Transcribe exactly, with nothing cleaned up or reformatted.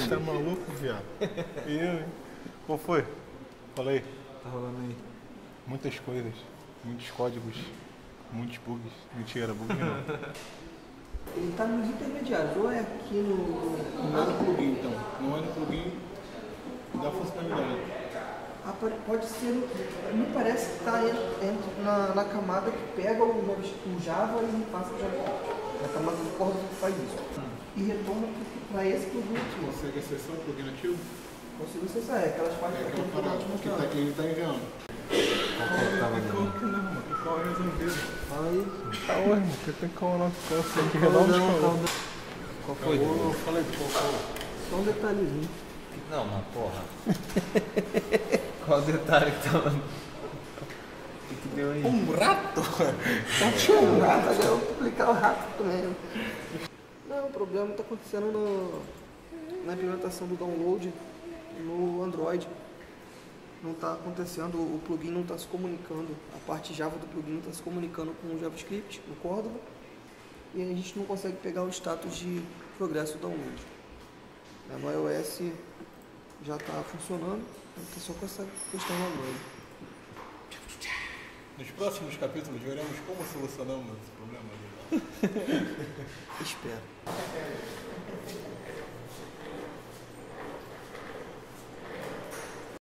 Você tá maluco, viado? E eu, hein? Qual foi? Falei. Tá rolando aí. Muitas coisas, muitos códigos, muitos bugs. Mentira, bug não. Ele tá nos intermediários, ou é aqui no... Não é no plugin, então. Não é no plugin da funcionalidade. Ah, pode ser, me parece que está na, na camada que pega o, o Java e passa para a camada do Córdoba que faz isso. Hum. E retorna para esse plugin aqui. Consegue acessar o plugin ativo? Consigo acessar, é aquelas partes é que eu parada que tá, ele está enviando. Qual que é tava Qual que não, mano? Qual é resolvido? Fala aí. Tá, ué, irmão, porque tem que calar que tem que Qual resolver os não, Qual foi? Eu falei, qual foi? Só um detalhezinho. Não, mas porra. Qual o detalhe que tava... O que deu aí? Um rato? Tá tinha um rato, agora eu vou publicar o rato também. Não, o problema está acontecendo no, na implementação do download no Android. Não está acontecendo, o plugin não está se comunicando, a parte Java do plugin não está se comunicando com o JavaScript, no Córdoba, e a gente não consegue pegar o status de progresso do download. No iOS já está funcionando, então só consegue testar no Android. Nos próximos capítulos veremos como solucionamos esse problema. Espero.